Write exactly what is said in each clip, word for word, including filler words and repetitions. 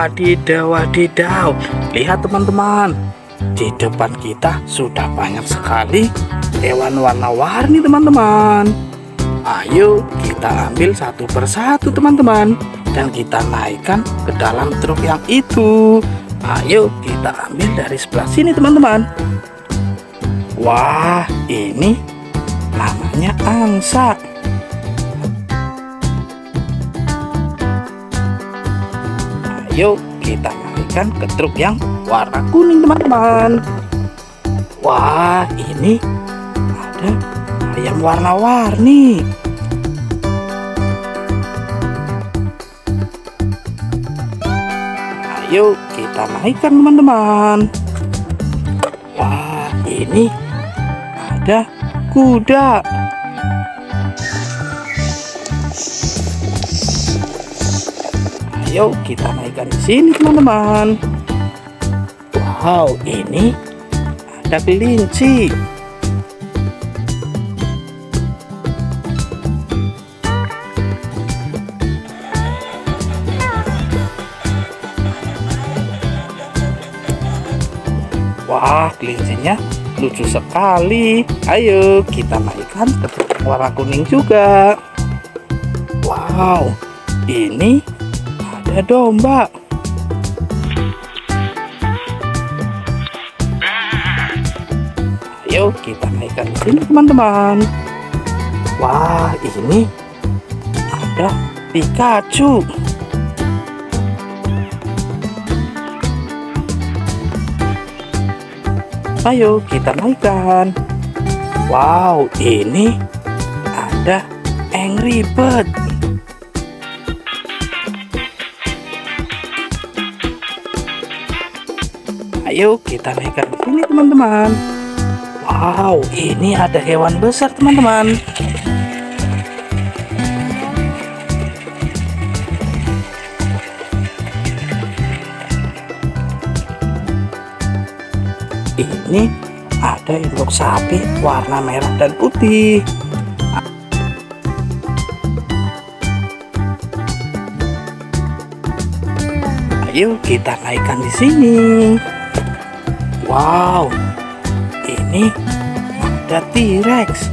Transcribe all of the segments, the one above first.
Wadidaw, wadidaw. Lihat teman-teman, di depan kita sudah banyak sekali hewan warna-warni teman-teman. Ayo kita ambil satu persatu teman-teman, dan kita naikkan ke dalam truk yang itu. Ayo kita ambil dari sebelah sini teman-teman. Wah, ini namanya angsa. Ayo kita naikkan ke truk yang warna kuning teman-teman. Wah, ini ada ayam warna-warni. Ayo kita naikkan teman-teman. Wah, ini ada kuda. Ayo kita naikkan di sini teman-teman. Wow, ini ada kelinci. Wah, kelincinya lucu sekali. Ayo kita naikkan ke warna kuning juga. Wow, ini ada domba. Ayo kita naikkan di sini teman-teman. Wah, ini ada Pikachu. Ayo kita naikkan. Wow, ini ada Angry Bird. Ayo kita naikkan di sini teman-teman. Wow, ini ada hewan besar teman-teman. Ini ada induk sapi warna merah dan putih. Ayo kita naikkan di sini. Wow, ini ada T-Rex.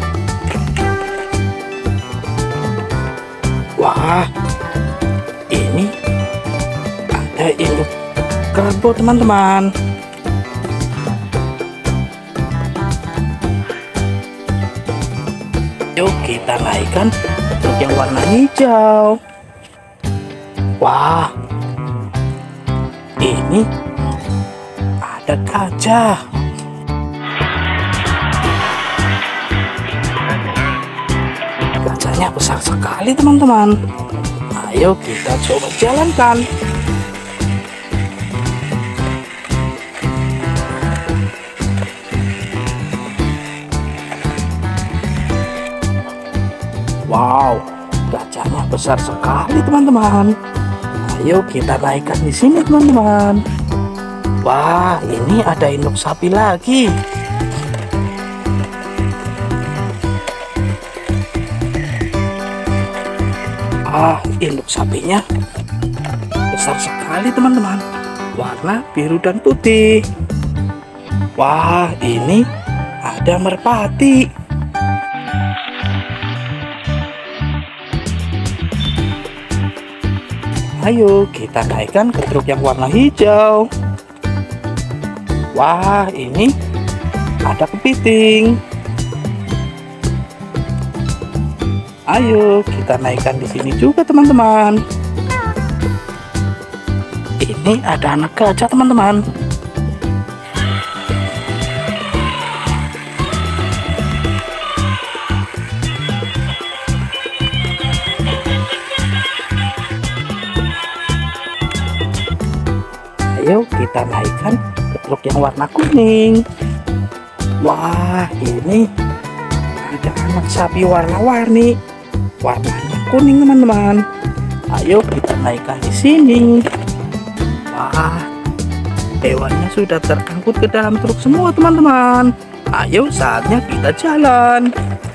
Wah, ini ada induk kerbau teman-teman. Yuk kita naikkan truk yang warna hijau. Wah, ini ada gajah. Gajahnya besar sekali teman-teman. Ayo kita coba jalankan. Wow, gajahnya besar sekali teman-teman. Ayo kita naikkan di sini teman-teman. Wah, ini ada induk sapi lagi. Ah, induk sapinya besar sekali teman-teman. Warna biru dan putih. Wah, ini ada merpati. Ayo kita naikkan ke truk yang warna hijau. Wah, ini ada kepiting. Ayo kita naikkan di sini juga teman-teman. Ini ada anak gajah teman-teman. Ayo kita naikkan ke truk yang warna kuning. Wah, ini ada anak sapi warna-warni. Warnanya kuning teman-teman. Ayo kita naikkan di sini. Wah, hewannya sudah terangkut ke dalam truk semua teman-teman. Ayo saatnya kita jalan.